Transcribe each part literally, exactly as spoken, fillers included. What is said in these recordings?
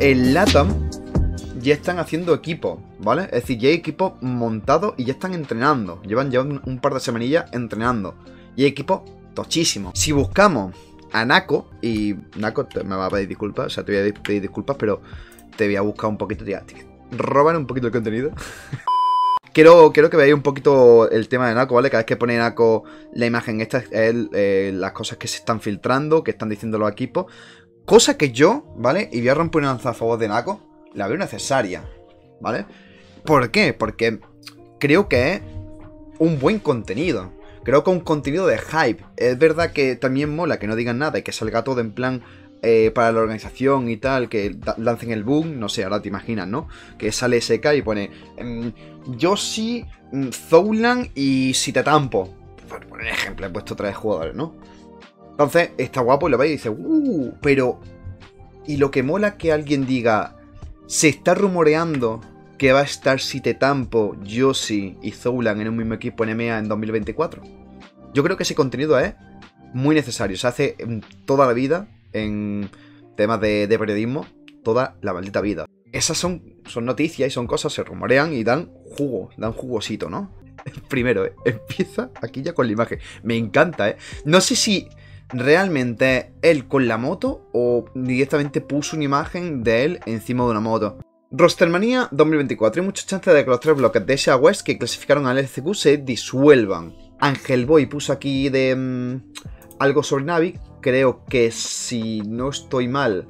el LATAM ya están haciendo equipos, ¿vale? Es decir, ya hay equipos montados y ya están entrenando. Llevan ya un, un par de semanillas entrenando. Y hay equipos tochísimos. Si buscamos a Nako, y Nako te, me va a pedir disculpas, o sea, te voy a pedir disculpas, pero te voy a buscar un poquito, te roban un poquito el contenido. Quiero, quiero que veáis un poquito el tema de Nako, ¿vale? Cada vez que pone Nako la imagen, esta es eh, las cosas que se están filtrando, que están diciendo los equipos. Cosa que yo, ¿vale? Y voy a romper una lanza a favor de Nako, la veo necesaria, ¿vale? ¿Por qué? Porque creo que es un buen contenido. Creo que es un contenido de hype. Es verdad que también mola que no digan nada y que salga todo en plan eh, para la organización y tal, que lancen el boom, no sé, ahora te imaginas, ¿no? Que sale S K y pone mmm, Yoshi, mmm, Zoulan y Sitetampo. Por poner ejemplo, he puesto tres jugadores, ¿no? Entonces, está guapo y lo veis y dice, uh, pero... Y lo que mola es que alguien diga, se está rumoreando que va a estar Sitetampo, Yoshi y Zoulan en un mismo equipo en E M E A en dos mil veinticuatro. Yo creo que ese contenido es muy necesario. Se hace toda la vida en temas de, de periodismo, toda la maldita vida. Esas son, son noticias y son cosas, se rumorean y dan jugo, dan jugosito, ¿no? Primero, ¿eh? Empieza aquí ya con la imagen. Me encanta, ¿eh? No sé si realmente él con la moto o directamente puso una imagen de él encima de una moto. Rostermanía dos mil veinticuatro. Hay muchas chances de que los tres bloques de Asia West que clasificaron al L C Q se disuelvan. Angel Boy puso aquí de mmm, algo sobre Navi. Creo que si no estoy mal,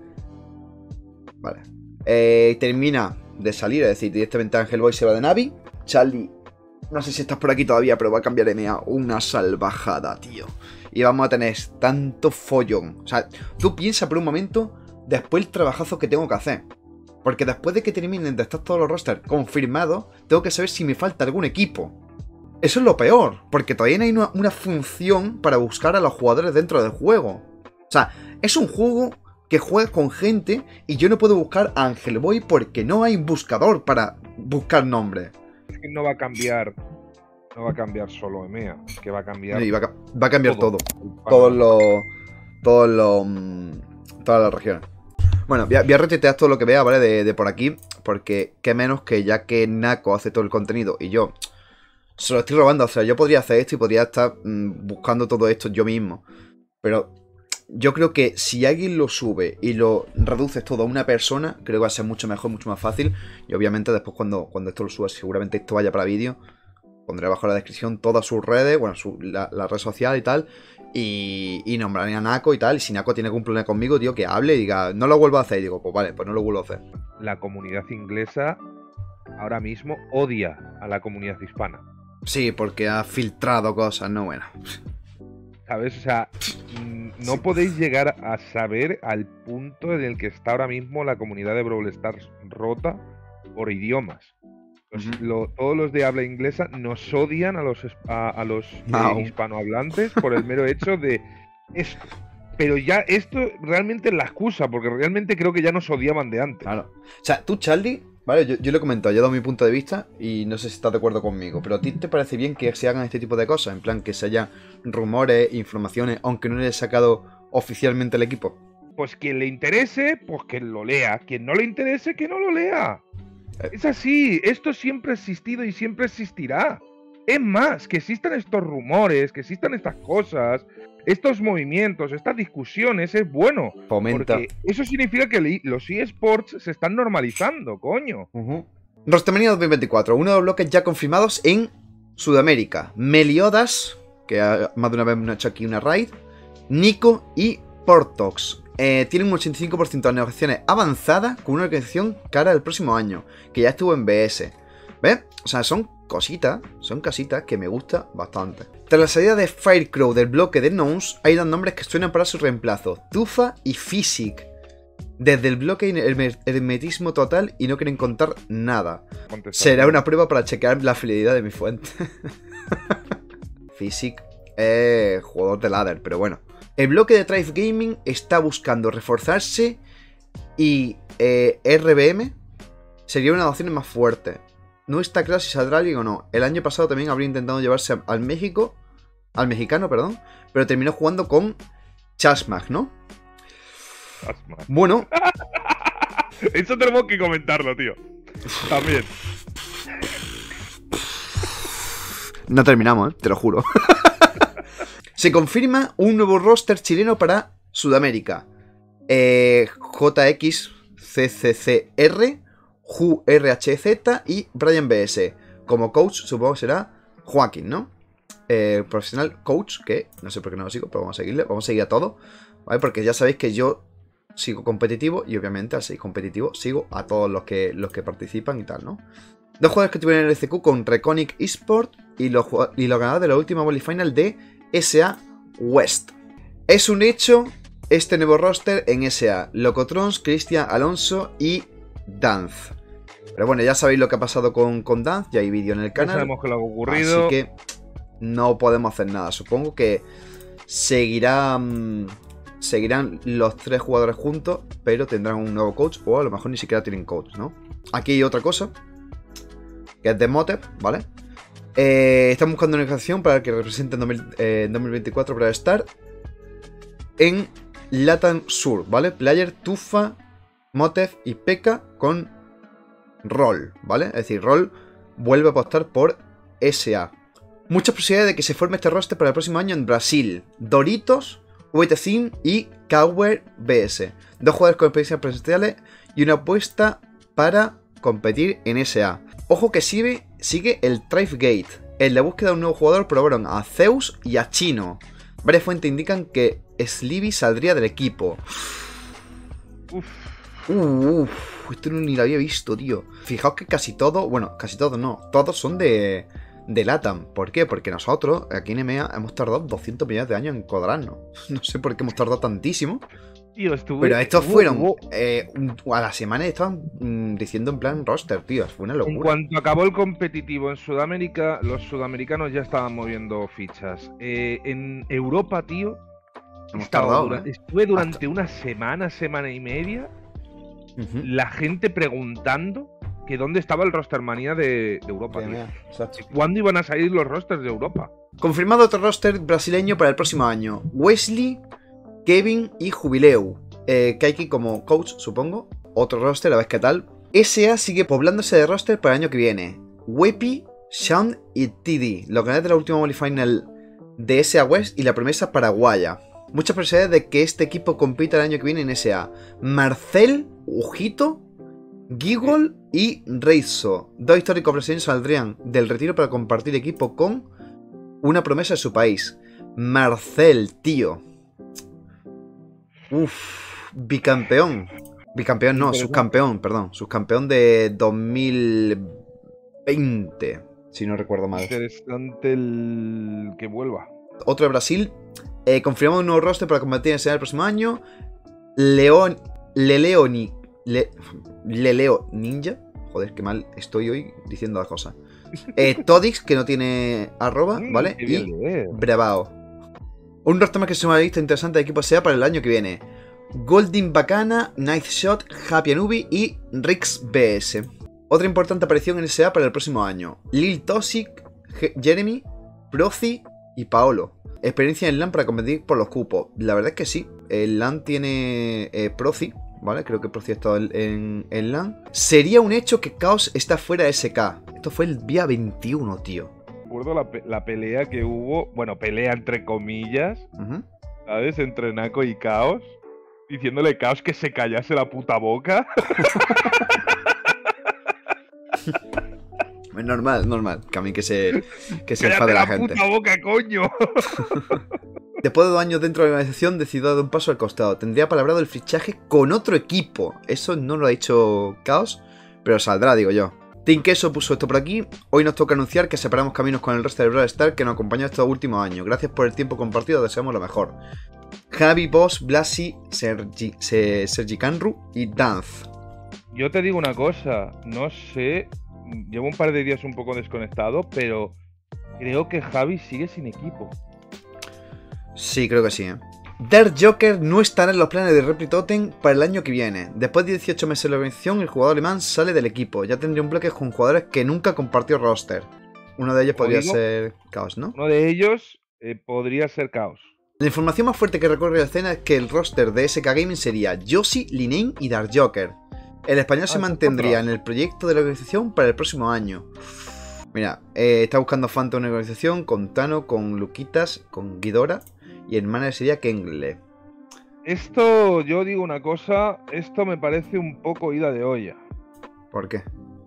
vale, eh, termina de salir, es decir, directamente Angel Boy se va de Navi. Charlie, no sé si estás por aquí todavía, pero va a cambiar M A una salvajada, tío. Y vamos a tener tanto follón. O sea, tú piensa por un momento después el trabajazo que tengo que hacer. Porque después de que terminen de estar todos los rosters confirmados, tengo que saber si me falta algún equipo. Eso es lo peor, porque todavía no hay una, una función para buscar a los jugadores dentro del juego. O sea, es un juego que juega con gente y yo no puedo buscar a Angel Boy porque no hay buscador para buscar nombres. Es que no va a cambiar, no va a cambiar solo E M E A, es que va a cambiar... Sí, va, a, va a cambiar todo, todo. todos los... Todos los... Todas las regiones. Bueno, voy a, voy a retuitear todo lo que vea, ¿vale? De, de por aquí, porque qué menos que ya que Nako hace todo el contenido y yo se lo estoy robando. O sea, yo podría hacer esto y podría estar mmm, buscando todo esto yo mismo. Pero yo creo que si alguien lo sube y lo reduces todo a una persona, creo que va a ser mucho mejor, mucho más fácil. Y obviamente después cuando, cuando esto lo suba, seguramente esto vaya para vídeo, pondré abajo en la descripción todas sus redes, bueno, su, la, la red social y tal. Y, y nombraré a Nako y tal. Y si Nako tiene algún problema conmigo, tío, que hable y diga, no lo vuelvo a hacer. Y digo, pues vale, pues no lo vuelvo a hacer. La comunidad inglesa ahora mismo odia a la comunidad hispana. Sí, porque ha filtrado cosas, no bueno. ¿Sabes? O sea, no podéis llegar a saber al punto en el que está ahora mismo la comunidad de Brawl Stars rota por idiomas. Los, uh-huh. lo, todos los de habla inglesa nos odian a los, a, a los no. eh, hispanohablantes por el mero hecho de esto. Pero ya esto realmente es la excusa, porque realmente creo que ya nos odiaban de antes. Claro. O sea, tú, Charlie, vale, yo, yo lo he comentado, yo he dado mi punto de vista y no sé si estás de acuerdo conmigo, pero ¿a ti te parece bien que se hagan este tipo de cosas? En plan, que se haya rumores, informaciones, aunque no le haya sacado oficialmente el equipo. Pues quien le interese, pues que lo lea. Quien no le interese, que no lo lea. Es así, esto siempre ha existido y siempre existirá. Es más, que existan estos rumores, que existan estas cosas, estos movimientos, estas discusiones, es bueno. Fomenta. Porque eso significa que los eSports se están normalizando, coño. Uh-huh. Rostermanía dos mil veinticuatro, uno de los bloques ya confirmados en Sudamérica. Meliodas, que más de una vez me ha hecho aquí una raid, Nico y Portox. Eh, tienen un ochenta y cinco por ciento de negociaciones avanzadas con una organización cara al próximo año, que ya estuvo en B S. ¿Ves? O sea, son cositas, son casitas que me gusta bastante. Tras la salida de Firecrow del bloque de Nouns, hay dos nombres que suenan para su reemplazo, Tufa y Physic. Desde el bloque hay hermetismo total y no quieren contar nada. Será una prueba para chequear la fidelidad de mi fuente. Physic es jugador de ladder, pero bueno. El bloque de Thrive Gaming está buscando reforzarse y eh, R B M sería una de las opciones más fuertes. No está claro si saldrá alguien o no. El año pasado también habría intentado llevarse al México, al mexicano, perdón, pero terminó jugando con Chasmag, ¿no? Chasmag. Bueno, Eso tenemos que comentarlo, tío. También. No terminamos, ¿eh? Te lo juro. Se confirma un nuevo roster chileno para Sudamérica. Eh, J X C C C R, Ju R H Z y Brian B S. Como coach, supongo que será Joaquín, ¿no? Eh, profesional coach, que no sé por qué no lo sigo, pero vamos a seguirle. Vamos a seguir a todo, ¿vale? Porque ya sabéis que yo sigo competitivo y obviamente al seguir competitivo sigo a todos los que, los que participan y tal, ¿no? Dos jugadores que tuvieron el L C Q con Reconic Esport y los, y los ganadores de la última Volley Final de S A West. Es un hecho este nuevo roster en S A. Locotrons, Cristian Alonso y Dance. Pero bueno, ya sabéis lo que ha pasado con, con Dance, ya hay vídeo en el canal. Ya sabemos que lo que ha ocurrido. Así que no podemos hacer nada. Supongo que seguirá, mmm, seguirán los tres jugadores juntos, pero tendrán un nuevo coach o a lo mejor ni siquiera tienen coach, ¿no? Aquí hay otra cosa, que es de Motep, ¿vale? Eh, estamos buscando una organización para que represente en dos mil, eh, dos mil veinticuatro para estar en Latam Sur, ¿vale? Player, Tufa, Motef y P.E.K.K.A con Roll, ¿vale? Es decir, Roll vuelve a apostar por S A. Muchas posibilidades de que se forme este roster para el próximo año en Brasil. Doritos, Wetezin y Cowher B S. Dos jugadores con experiencias presenciales y una apuesta para competir en S A. Ojo que sigue, sigue el Trife Gate. En la búsqueda de un nuevo jugador probaron a Zeus y a Chino. Varias fuentes indican que Slivy saldría del equipo. Uf. Uh, uf, esto no ni lo había visto, tío. Fijaos que casi todo, bueno, casi todos no, todos son de, de Latam. ¿Por qué? Porque nosotros, aquí en E M E A, hemos tardado doscientos millones de años en cuadrarnos. No sé por qué hemos tardado tantísimo. Tío, estuve, pero estos estuvo, fueron estuvo... Eh, a la semana estaban mm, diciendo en plan roster, tío. Fue una locura. En cuanto acabó el competitivo en Sudamérica, los sudamericanos ya estaban moviendo fichas. Eh, en Europa, tío, hemos tardado, dura... ¿eh? estuve durante Hasta... una semana, semana y media, uh-huh. la gente preguntando que dónde estaba el roster manía de, de Europa. De tío. ¿Cuándo iban a salir los rosters de Europa? Confirmado otro roster brasileño para el próximo año. Wesley, Kevin y Jubileu. Eh, Kaiki como coach, supongo. Otro roster, a ver qué tal. S A sigue poblándose de roster para el año que viene. Wepi, Sean y T D. Los ganadores de la última Volley Final de S A West y la promesa paraguaya. Muchas posibilidades de que este equipo compita el año que viene en S A. Marcel, Ujito, Gigol y Reizo. Dos históricos brasileños saldrían del retiro para compartir equipo con una promesa de su país. Marcel, tío. Uff, bicampeón. Bicampeón no, subcampeón, perdón. Subcampeón de dos mil veinte, si no recuerdo mal. Interesante el que vuelva. Otro de Brasil. Eh, confirmamos un nuevo roster para combatir en el próximo año. León. Leleoni. Le, Leleo Ninja. Joder, qué mal estoy hoy diciendo las cosas. Eh, Todix, que no tiene arroba, ¿vale? Y Bravao. Un roster más que se me ha visto interesante de equipo S A para el año que viene. Goldin Bacana, Night Shot, Happy Anubi y Rix B S. Otra importante aparición en S A para el próximo año. Lil Toxic, Jeremy, Proci y Paolo. Experiencia en LAN para competir por los cupos. La verdad es que sí. El LAN tiene eh, Proci, ¿vale? Creo que Proci ha estado en, en LAN. Sería un hecho que Chaos está fuera de S K. Esto fue el día veintiuno, tío. Recuerdo la, pe la pelea que hubo, bueno, pelea entre comillas, uh-huh. ¿sabes? Entre Naco y Chaos, diciéndole a Chaos que se callase la puta boca. Es normal, normal, que a mí que se, que se enfade la, la gente. ¡Cállate la puta boca, coño! Después de dos años dentro de la organización, decidió dar un paso al costado. Tendría palabrado el fichaje con otro equipo. Eso no lo ha dicho Chaos, pero saldrá, digo yo. Team Queso puso esto por aquí. Hoy nos toca anunciar que separamos caminos con el resto de Brawl Stars que nos acompañó estos últimos años. Gracias por el tiempo compartido, deseamos lo mejor. Javi, Boss, Blasi, Sergi, Sergi Canru y Dance. Yo te digo una cosa, no sé, llevo un par de días un poco desconectado, pero creo que Javi sigue sin equipo. Sí, creo que sí, ¿eh? Dark Joker no estará en los planes de Repli Totem para el año que viene. Después de dieciocho meses de la organización, el jugador alemán sale del equipo. Ya tendría un bloque con jugadores que nunca compartió roster. Uno de ellos podría digo, ser Chaos, ¿no? Uno de ellos eh, podría ser Chaos. La información más fuerte que recorre la escena es que el roster de S K Gaming sería Yoshi, Linane y Dark Joker. El español se Ah, mantendría otra. en el proyecto de la organización para el próximo año. Mira, eh, está buscando Fanta una organización con Tano, con Luquitas, con Guidora y el manager sería Kengle. Esto, yo digo una cosa, esto me parece un poco ida de olla. ¿Por qué?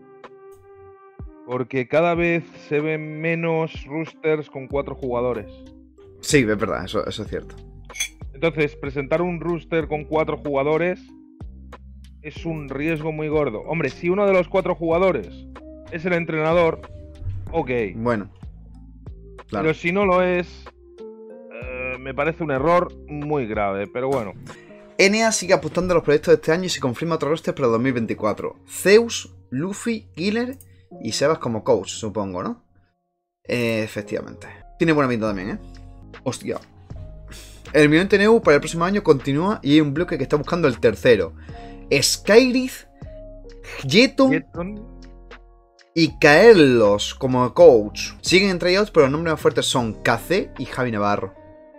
Porque cada vez se ven menos roosters con cuatro jugadores. Sí, es verdad, eso, eso es cierto. Entonces, presentar un rooster con cuatro jugadores es un riesgo muy gordo. Hombre, si uno de los cuatro jugadores es el entrenador, ok. Bueno, claro. Pero si no lo es, eh, me parece un error muy grave. Pero bueno. N A sigue apostando a los proyectos de este año y se confirma otro roster para dos mil veinticuatro. Zeus, Luffy, Killer y Sebas como coach, supongo, ¿no? Eh, efectivamente. Tiene buena pinta también, ¿eh? Hostia. El millón T N U para el próximo año continúa y hay un bloque que está buscando el tercero. Skyrith, Jeton Jetson, y Kaelos como coach. Siguen entre ellos, pero los nombres más fuertes son K C y Javi Navarro.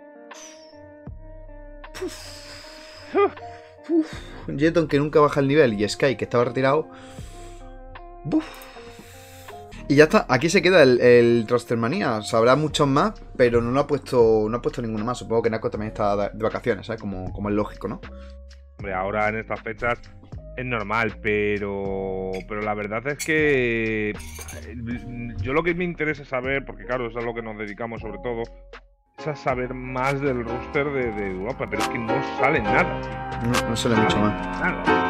Jeton que nunca baja el nivel y Sky que estaba retirado. Uf. Y ya está, aquí se queda el, el Rostermanía. O sea, habrá muchos más, pero no lo ha puesto, no ha puesto ninguno más. Supongo que Nako también está de vacaciones, ¿sabes? Como, como es lógico, ¿no? hombre, ahora en estas fechas es normal, pero pero la verdad es que yo lo que me interesa saber, porque claro, eso es a lo que nos dedicamos sobre todo, es a saber más del roster de, de Europa, pero es que no sale nada. No, no sale mucho más. Nada.